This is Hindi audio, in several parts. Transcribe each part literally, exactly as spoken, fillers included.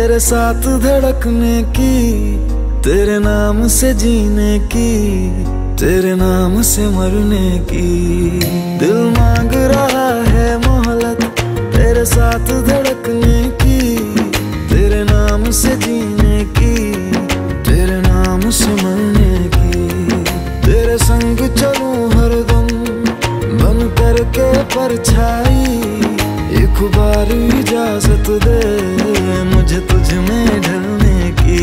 तेरे साथ धड़कने की, तेरे नाम से जीने की, तेरे नाम से मरने की। दिल मांग रहा है मोहलत तेरे साथ धड़कने की, तेरे नाम से जीने की, तेरे नाम से मरने की। तेरे संग चलूं हरदम बन करके परछाई, एक बार इजाजत दे मुझे तुझ में ढलने की।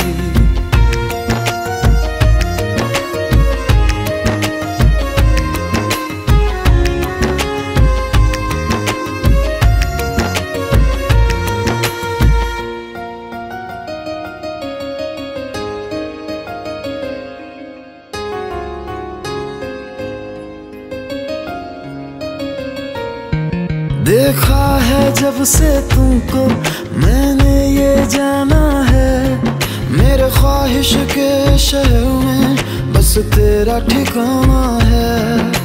देखा है जब से तुमको मैंने ये जाना है, मेरे ख्वाहिश के शहर में बस तेरा ठिकाना है।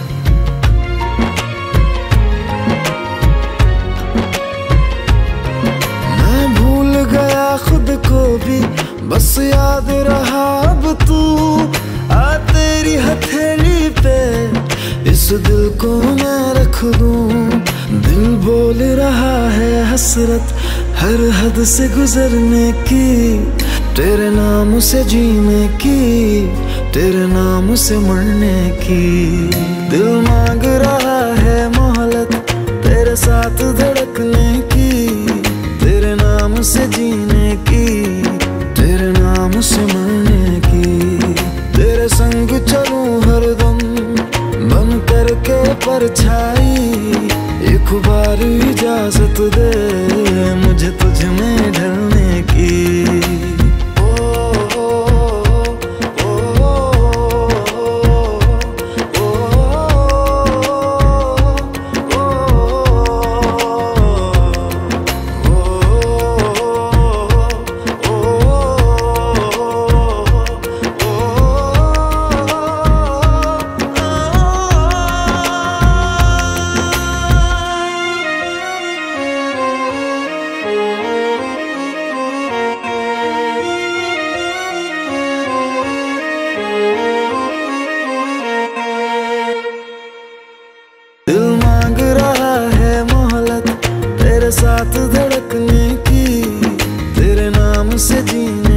मैं भूल गया खुद को भी बस याद रहा अब तू। आ तेरी हथेली पे इस दिल को मैं रख दूं, दिल बोल रहा है हसरत हर हद से गुजरने की, तेरे नाम से जीने की, तेरे नाम से मरने की। दिल मांग रहा है मोहलत तेरे साथ धड़कने की, तेरे नाम से जीने की, तेरे नाम से मरने की। तेरे संग चलूं हरदम बन करके परछाई, एक बार इजाजत दे मुझे तुझ में ढलने की। दिल मांग रहा है मोहलत तेरे साथ धड़कने की, तेरे नाम से जीने